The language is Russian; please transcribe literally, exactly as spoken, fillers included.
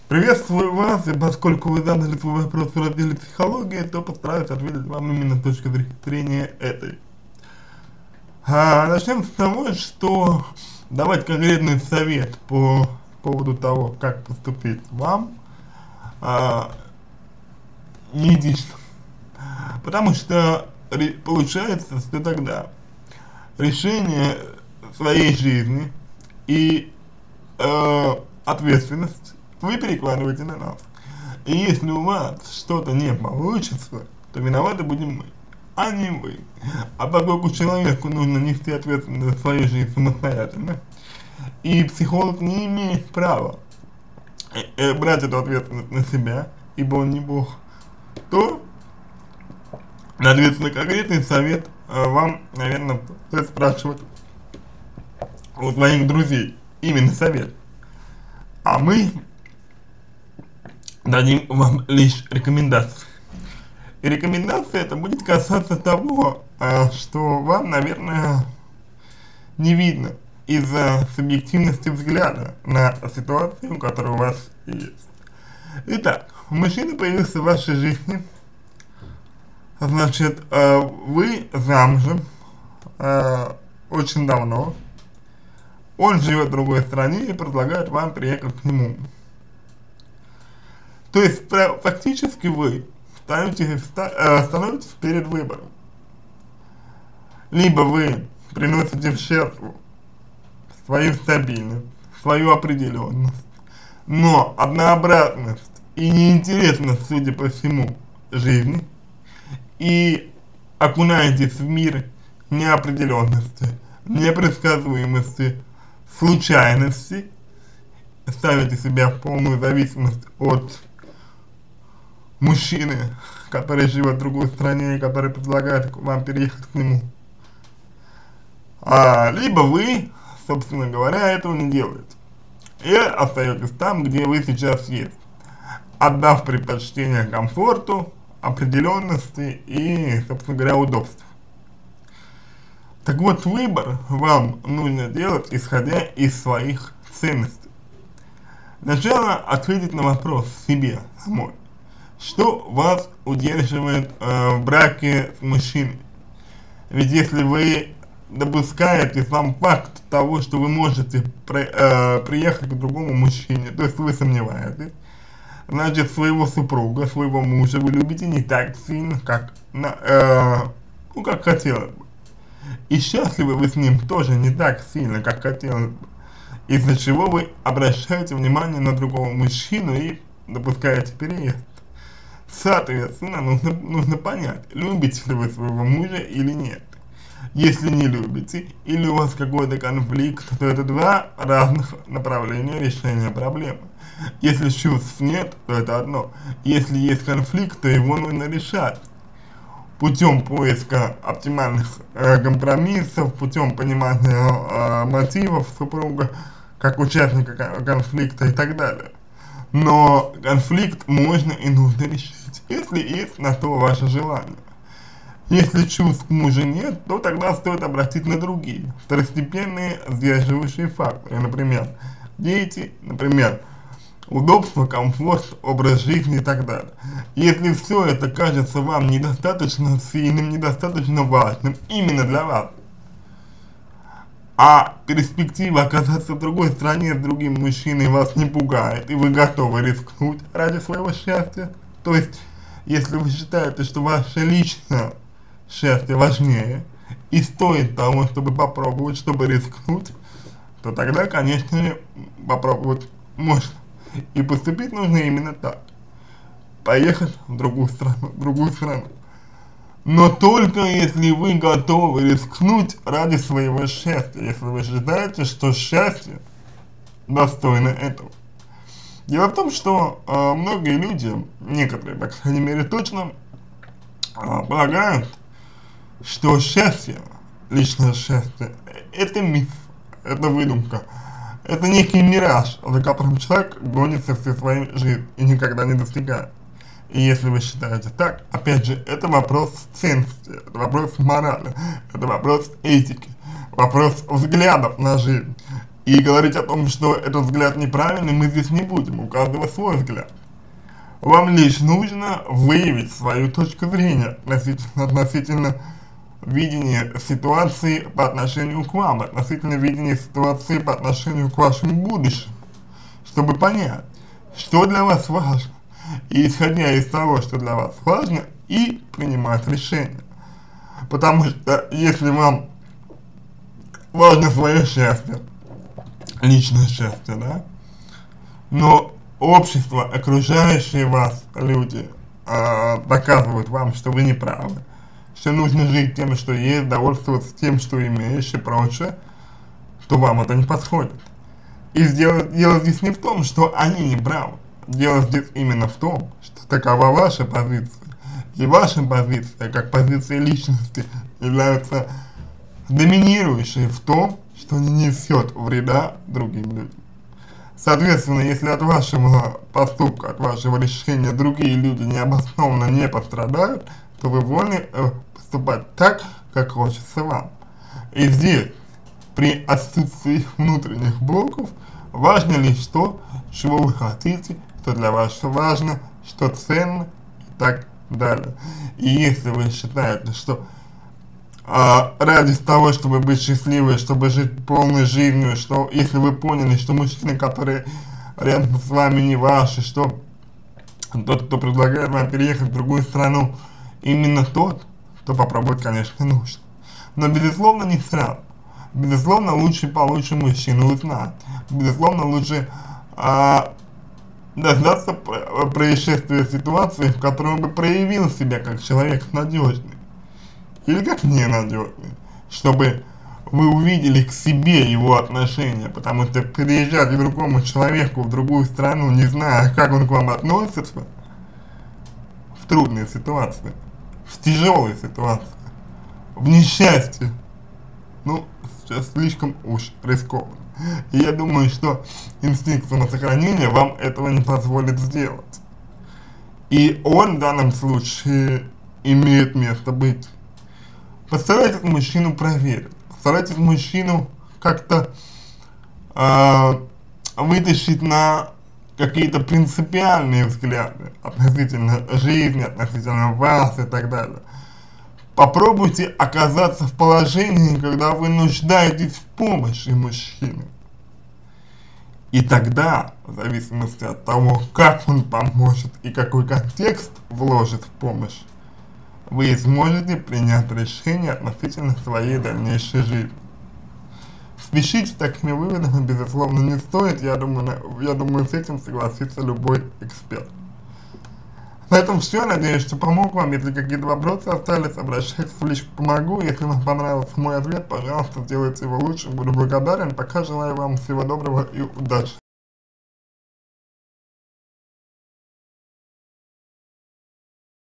Приветствую вас, и поскольку вы задали свой вопрос в разделе психологии, то постараюсь ответить вам именно с точки зрения этой. А, начнем с того, что давать конкретный совет по поводу того, как поступить вам, а, неэтично. Потому что получается, что тогда решение своей жизни и э, ответственность вы перекладываете на нас. И если у вас что-то не получится, то виноваты будем мы, а не вы. А поскольку человеку нужно нести ответственность за свою жизнь самостоятельно, и психолог не имеет права э, э, брать эту ответственность на себя, ибо он не Бог, то, соответственно, конкретный совет э, вам, наверное, стоит спрашивать у своих друзей. Именно совет. А мы дадим вам лишь рекомендации. И рекомендация это будет касаться того, э, что вам, наверное, не видно из-за субъективности взгляда на ситуацию, которая у вас есть. Итак, мужчина появился в вашей жизни, значит, э, вы замужем э, очень давно, он живет в другой стране и предлагает вам приехать к нему. То есть, фактически вы становитесь, становитесь перед выбором. Либо вы приносите в жертву свою стабильность, свою определенность, но однообразность и неинтересность, судя по всему, жизни, и окунаетесь в мир неопределенности, непредсказуемости, случайности, ставите себя в полную зависимость от мужчины, который живет в другой стране и который предлагает вам переехать к нему. А, либо вы, собственно говоря, этого не делаете и остаетесь там, где вы сейчас есть, отдав предпочтение комфорту, определенности и, собственно говоря, удобству. Так вот, выбор вам нужно делать, исходя из своих ценностей. Сначала ответить на вопрос себе самой, что вас удерживает э, в браке с мужчиной. Ведь если вы допускаете сам факт того, что вы можете при, э, приехать к другому мужчине, то есть вы сомневаетесь, значит, своего супруга, своего мужа вы любите не так сильно, как, на, э, ну, как хотелось бы. И счастливы вы с ним тоже не так сильно, как хотелось бы, из-за чего вы обращаете внимание на другого мужчину и допускаете переезд. Соответственно, нужно, нужно понять, любите ли вы своего мужа или нет. Если не любите, или у вас какой-то конфликт, то это два разных направления решения проблемы. Если чувств нет, то это одно. Если есть конфликт, то его нужно решать путем поиска оптимальных э, компромиссов, путем понимания э, мотивов супруга, как участника конфликта и так далее. Но конфликт можно и нужно решить, если есть на то ваше желание. Если чувств к мужу нет, то тогда стоит обратить на другие, второстепенные сдерживающие факторы, например, дети, например, удобство, комфорт, образ жизни и так далее. Если все это кажется вам недостаточно сильным, недостаточно важным именно для вас, а перспектива оказаться в другой стране с другим мужчиной вас не пугает, и вы готовы рискнуть ради своего счастья, то есть, если вы считаете, что ваше личное счастье важнее и стоит того, чтобы попробовать, чтобы рискнуть, то тогда, конечно, попробовать можно. И поступить нужно именно так. Поехать в другую страну, в другую страну. Но только если вы готовы рискнуть ради своего счастья, если вы считаете, что счастье достойно этого. Дело в том, что э, многие люди, некоторые, по крайней мере, точно э, полагают, что счастье, личное счастье, это миф, это выдумка. Это некий мираж, за которым человек гонится всю свою жизнь и никогда не достигает. И если вы считаете так, опять же, это вопрос ценности, это вопрос морали, это вопрос этики, вопрос взглядов на жизнь. И говорить о том, что этот взгляд неправильный, мы здесь не будем, у каждого свой взгляд. Вам лишь нужно выявить свою точку зрения относительно, относительно видения ситуации по отношению к вам, относительно видения ситуации по отношению к вашему будущему, чтобы понять, что для вас важно, и исходя из того, что для вас важно, и принимать решение. Потому что если вам важно свое счастье, личное счастье, да, но общество, окружающие вас люди э, доказывают вам, что вы не правы, что нужно жить тем, что есть, довольствоваться тем, что имеешь и прочее, то вам это не подходит. И дело, дело здесь не в том, что они не правы, дело здесь именно в том, что такова ваша позиция. И ваша позиция, как позиция личности, является доминирующей в том, что не несет вреда другим людям. Соответственно, если от вашего поступка, от вашего решения другие люди необоснованно не пострадают, то вы вольны э, поступать так, как хочется вам. И здесь, при отсутствии внутренних блоков, важно лишь то, чего вы хотите, что для вас важно, что ценно и так далее. И если вы считаете, что а, ради того, чтобы быть счастливой, чтобы жить полной жизнью, что если вы поняли, что мужчины, которые рядом с вами, не ваши, что тот, кто предлагает вам переехать в другую страну, именно тот, то попробовать, конечно, нужно. Но, безусловно, не сразу. Безусловно, лучше получше мужчину узнать. Безусловно, лучше а, дождаться происшествия ситуации, в которой он бы проявил себя как человек надежный или как ненадежный, чтобы вы увидели к себе его отношения, потому что переезжать к другому человеку в другую страну, не зная, как он к вам относится, в трудной ситуации, в тяжелой ситуации, в несчастье, ну, сейчас слишком уж рискованно. И я думаю, что инстинкт самосохранения вам этого не позволит сделать. И он в данном случае имеет место быть. Постарайтесь мужчину проверить, постарайтесь мужчину как-то э, вытащить на какие-то принципиальные взгляды относительно жизни, относительно вас и так далее. Попробуйте оказаться в положении, когда вы нуждаетесь в помощи мужчины. И тогда, в зависимости от того, как он поможет и какой контекст вложит в помощь, вы сможете принять решение относительно своей дальнейшей жизни. Спешить с такими выводами, безусловно, не стоит, я думаю, я думаю, с этим согласится любой эксперт. На этом все, надеюсь, что помог вам. Если какие-то вопросы остались, обращайтесь в личку, помогу. Если вам понравился мой ответ, пожалуйста, сделайте его лучше, буду благодарен. Пока желаю вам всего доброго и удачи.